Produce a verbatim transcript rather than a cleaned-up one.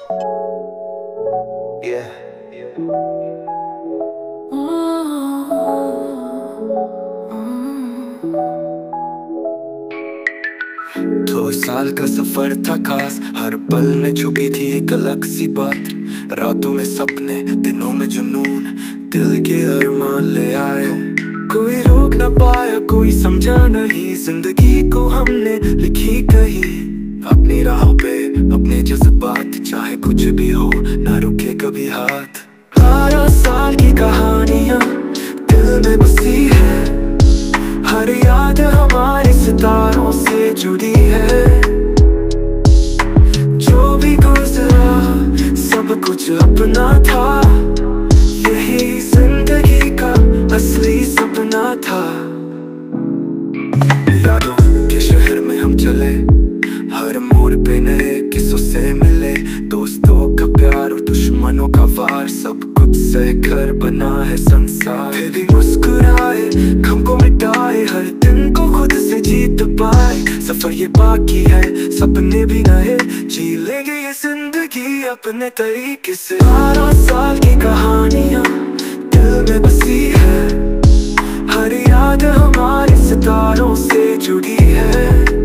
Yeah. दो साल का सफर था खास, हर पल में छुपी थी एक अलग सी बात। रातों में सपने, दिनों में जुनून, दिल के अरमान ले आए। कोई रोक न पाया, कोई समझा नहीं, जिंदगी को हमने लिखी कहीं अपनी राहों पे, अपने जज्बात। चाहे कुछ भी हो, ना रुके कभी हाथ। बारह साल की कहानियां दिल में बसी है, हर याद हमारे सितारों से जुड़ी है। जो भी गुजरा सब कुछ अपना था, यही जिंदगी का असली सपना था। यादों के शहर में हम चले, हर मोड़ पे नए किस्सों से मिले। दोस्तों का प्यार और दुश्मनों का वार, सब कुछ से घर बना है संसार। फिर भी मुस्कुराए, गम को मिटाए, हर दिन को खुद से जीत पाए। सफर ये बाकी है, सपने भी नए, जी लेंगे ये जिंदगी अपने तरीके से। बारह साल की कहानियां दिल में बसी है, हर याद हमारे सितारों से जुड़ी है।